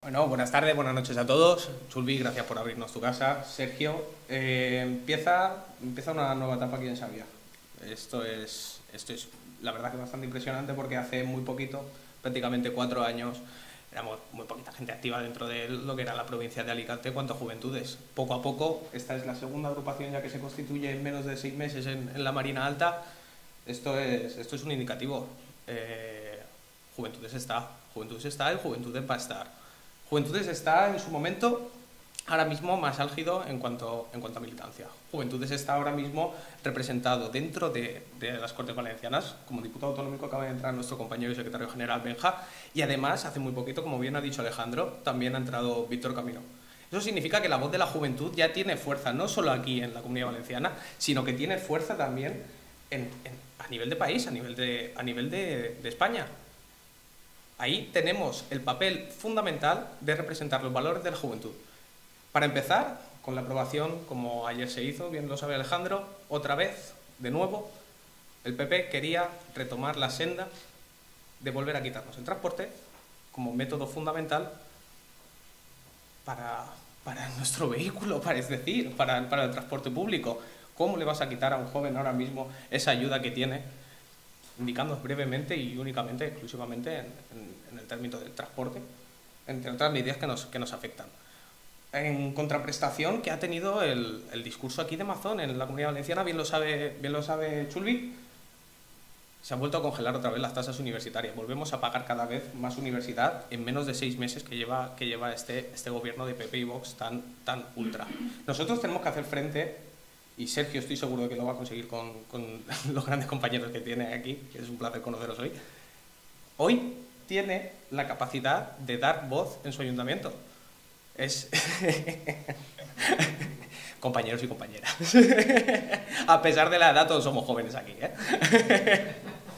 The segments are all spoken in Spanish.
Bueno, buenas tardes, buenas noches a todos. Chulvi, gracias por abrirnos tu casa. Sergio, empieza una nueva etapa aquí en Xavier. Esto es la verdad que bastante impresionante porque hace muy poquito, prácticamente 4 años, éramos muy poquita gente activa dentro de lo que era la provincia de Alicante en cuanto a juventudes. Poco a poco, esta es la segunda agrupación ya que se constituye en menos de 6 meses en la Marina Alta. Esto es un indicativo. Juventudes está y Juventudes va a estar. Juventudes está en su momento ahora mismo más álgido en cuanto a militancia. Juventudes está ahora mismo representado dentro de las Cortes Valencianas. Como diputado autonómico acaba de entrar nuestro compañero y secretario general Benja, y además hace muy poquito, como bien ha dicho Alejandro, también ha entrado Víctor Camino. Eso significa que la voz de la juventud ya tiene fuerza, no solo aquí en la Comunidad Valenciana, sino que tiene fuerza también a nivel de país, a nivel de España. Ahí tenemos el papel fundamental de representar los valores de la juventud. Para empezar, con la aprobación, como ayer se hizo, bien lo sabe Alejandro, otra vez, de nuevo, el PP quería retomar la senda de volver a quitarnos el transporte como método fundamental para nuestro vehículo, es decir, para el transporte público. ¿Cómo le vas a quitar a un joven ahora mismo esa ayuda que tiene? Indicando brevemente y únicamente, exclusivamente en el término del transporte, entre otras medidas que nos afectan. En contraprestación que ha tenido el discurso aquí de Mazón en la Comunidad Valenciana, bien lo sabe Chulvi, se han vuelto a congelar otra vez las tasas universitarias. Volvemos a pagar cada vez más universidad en menos de 6 meses que lleva este gobierno de PP y Vox tan ultra. Nosotros tenemos que hacer frente. Y Sergio, estoy seguro de que lo va a conseguir con los grandes compañeros que tiene aquí, que es un placer conoceros hoy. Hoy tiene la capacidad de dar voz en su ayuntamiento. Compañeros y compañeras. A pesar de la edad, todos somos jóvenes aquí, ¿eh?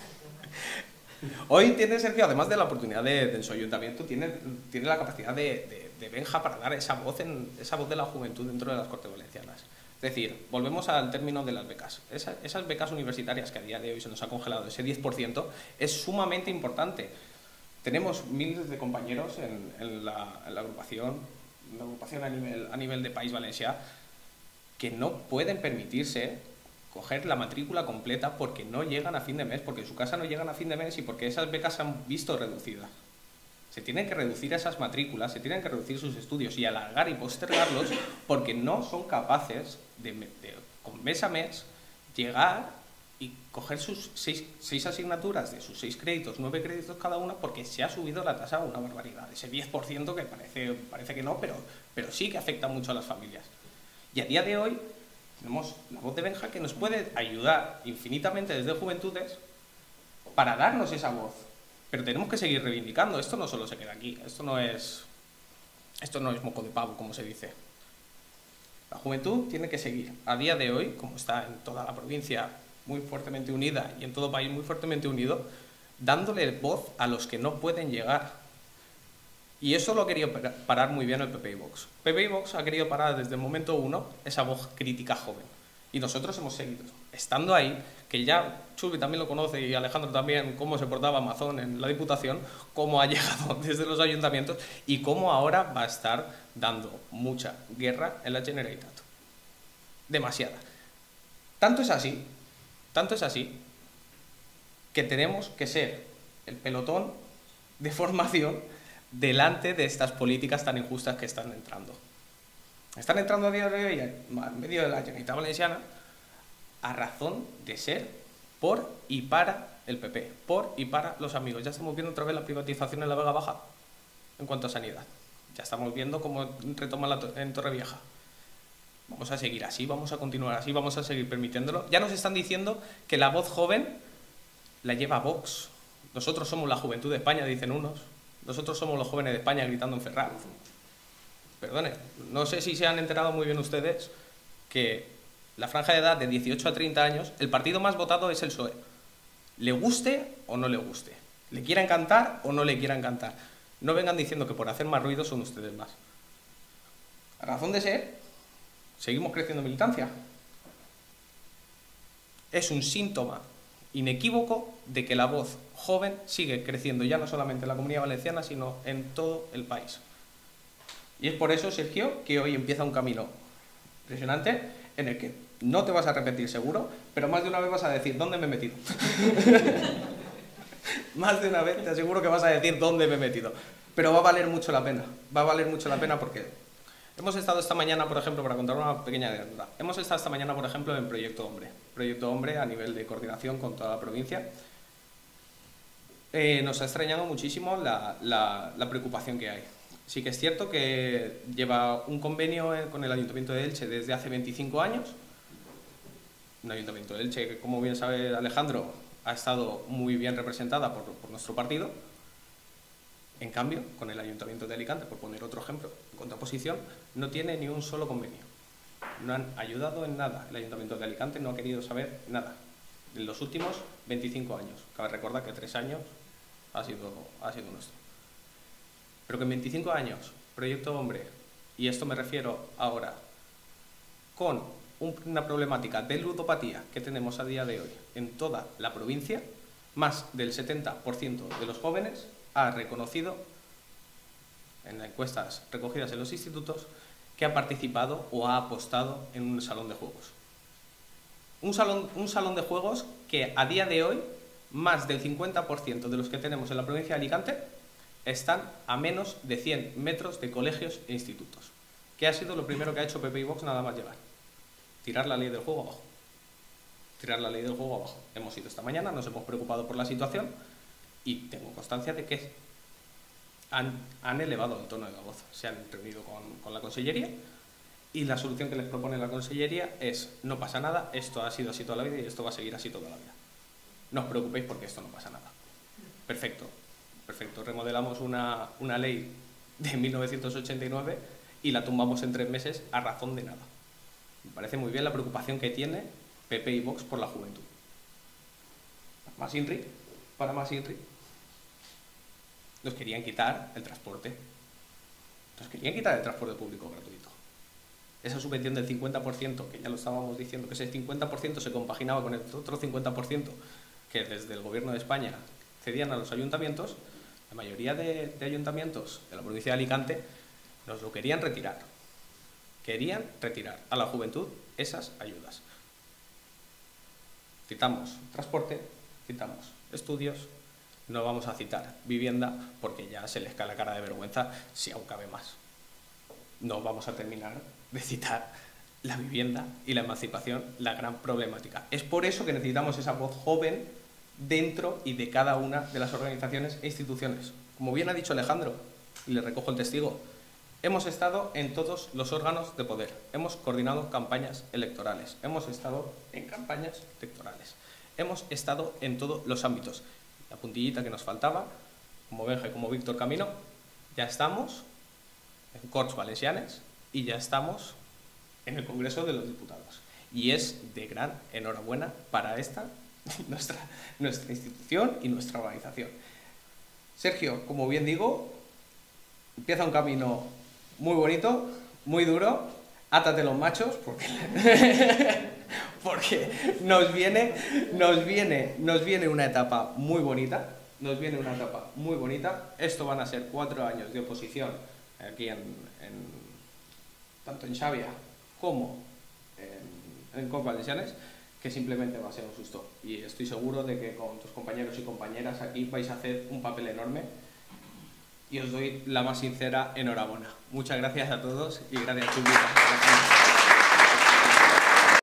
Hoy tiene Sergio, además de la oportunidad en su ayuntamiento, tiene la capacidad de Benja para dar esa voz de la juventud dentro de las Cortes Valencianas. Es decir, volvemos al término de las becas. Esas becas universitarias que a día de hoy se nos ha congelado, ese 10%, es sumamente importante. Tenemos miles de compañeros en la agrupación a nivel de País Valencià, que no pueden permitirse coger la matrícula completa porque no llegan a fin de mes, porque en su casa no llegan a fin de mes y porque esas becas se han visto reducidas. Se tienen que reducir esas matrículas, se tienen que reducir sus estudios y alargar y postergarlos porque no son capaces de con mes a mes, llegar y coger sus 6 asignaturas de sus 6 créditos, 9 créditos cada una, porque se ha subido la tasa a una barbaridad. Ese 10% que parece que no, pero sí que afecta mucho a las familias. Y a día de hoy tenemos la voz de Benja que nos puede ayudar infinitamente desde Juventudes para darnos esa voz. Pero tenemos que seguir reivindicando. Esto no solo se queda aquí. Esto no es moco de pavo, como se dice. La juventud tiene que seguir. A día de hoy, como está en toda la provincia muy fuertemente unida y en todo país muy fuertemente unido, dándole voz a los que no pueden llegar. Y eso lo ha querido parar muy bien el PP y Vox. PP y Vox ha querido parar desde el momento 1 esa voz crítica joven. Y nosotros hemos seguido estando ahí, que ya Chulvi también lo conoce y Alejandro también, cómo se portaba Mazón en la Diputación, cómo ha llegado desde los ayuntamientos y cómo ahora va a estar dando mucha guerra en la Generalitat. Demasiada. Tanto es así que tenemos que ser el pelotón de formación delante de estas políticas tan injustas que están entrando. Están entrando a día de hoy en medio de la Generalitat Valenciana a razón de ser por y para el PP, por y para los amigos. Ya estamos viendo otra vez la privatización en la Vega Baja en cuanto a sanidad. Ya estamos viendo cómo retoma en Torrevieja. Vamos a seguir así, vamos a continuar así, vamos a seguir permitiéndolo. Ya nos están diciendo que la voz joven la lleva Vox. Nosotros somos la juventud de España, dicen unos. Nosotros somos los jóvenes de España gritando en Ferraz. Perdone, no sé si se han enterado muy bien ustedes que la franja de edad de 18 a 30 años, el partido más votado es el PSOE. Le guste o no le guste. Le quieran cantar o no le quieran cantar. No vengan diciendo que por hacer más ruido son ustedes más. A razón de ser, seguimos creciendo militancia. Es un síntoma inequívoco de que la voz joven sigue creciendo ya no solamente en la Comunidad Valenciana, sino en todo el país. Y es por eso, Sergio, que hoy empieza un camino impresionante en el que no te vas a repetir seguro, pero más de una vez vas a decir, ¿dónde me he metido? Más de una vez te aseguro que vas a decir, ¿dónde me he metido? Pero va a valer mucho la pena. Va a valer mucho la pena porque hemos estado esta mañana, por ejemplo, para contar una pequeña anécdota, hemos estado esta mañana, por ejemplo, en Proyecto Hombre. Proyecto Hombre a nivel de coordinación con toda la provincia. Nos ha extrañado muchísimo la preocupación que hay. Sí que es cierto que lleva un convenio con el Ayuntamiento de Elche desde hace 25 años. Un Ayuntamiento de Elche que, como bien sabe Alejandro, ha estado muy bien representada por nuestro partido. En cambio, con el Ayuntamiento de Alicante, por poner otro ejemplo, en contraposición, no tiene ni un solo convenio. No han ayudado en nada. El Ayuntamiento de Alicante no ha querido saber nada en los últimos 25 años. Cabe recordar que 3 años ha sido nuestro. Pero que en 25 años, Proyecto Hombre, y esto me refiero ahora, con una problemática de ludopatía que tenemos a día de hoy en toda la provincia, más del 70% de los jóvenes ha reconocido en las encuestas recogidas en los institutos que ha participado o ha apostado en un salón de juegos. Un salón de juegos que a día de hoy más del 50% de los que tenemos en la provincia de Alicante están a menos de 100 metros de colegios e institutos. ¿Qué ha sido lo primero que ha hecho PP y Vox nada más llegar? Tirar la ley del juego abajo. Tirar la ley del juego abajo. Hemos ido esta mañana, nos hemos preocupado por la situación y tengo constancia de que han elevado el tono de la voz. Se han reunido con la Consellería y la solución que les propone la Consellería es: no pasa nada, esto ha sido así toda la vida y esto va a seguir así toda la vida. No os preocupéis porque esto no pasa nada. Perfecto, perfecto. Remodelamos una ley de 1989 y la tumbamos en 3 meses a razón de nada. Me parece muy bien la preocupación que tiene PP y Vox por la juventud. Más INRI, para más INRI. Nos querían quitar el transporte. Nos querían quitar el transporte público gratuito. Esa subvención del 50%, que ya lo estábamos diciendo, que ese 50% se compaginaba con el otro 50% que desde el Gobierno de España cedían a los ayuntamientos, la mayoría de ayuntamientos de la provincia de Alicante nos lo querían retirar. Querían retirar a la juventud esas ayudas. Citamos transporte, citamos estudios, no vamos a citar vivienda porque ya se les cae la cara de vergüenza si aún cabe más. No vamos a terminar de citar la vivienda y la emancipación, la gran problemática. Es por eso que necesitamos esa voz joven dentro y de cada una de las organizaciones e instituciones. Como bien ha dicho Alejandro, y le recojo el testigo, hemos estado en todos los órganos de poder, hemos coordinado campañas electorales, hemos estado en campañas electorales, hemos estado en todos los ámbitos. La puntillita que nos faltaba, como Benja y como Víctor Camino, ya estamos en Corts Valencianes y ya estamos en el Congreso de los Diputados. Y es de gran enhorabuena para esta, nuestra institución y nuestra organización. Sergio, como bien digo, empieza un camino muy bonito, muy duro. Átate los machos porque nos viene una etapa muy bonita. Nos viene una etapa muy bonita. Esto van a ser 4 años de oposición aquí tanto en Xàbia como en Corts Valencianes, que simplemente va a ser un susto. Y estoy seguro de que con tus compañeros y compañeras aquí vais a hacer un papel enorme. Y os doy la más sincera enhorabuena. Muchas gracias a todos y gracias, Chubita.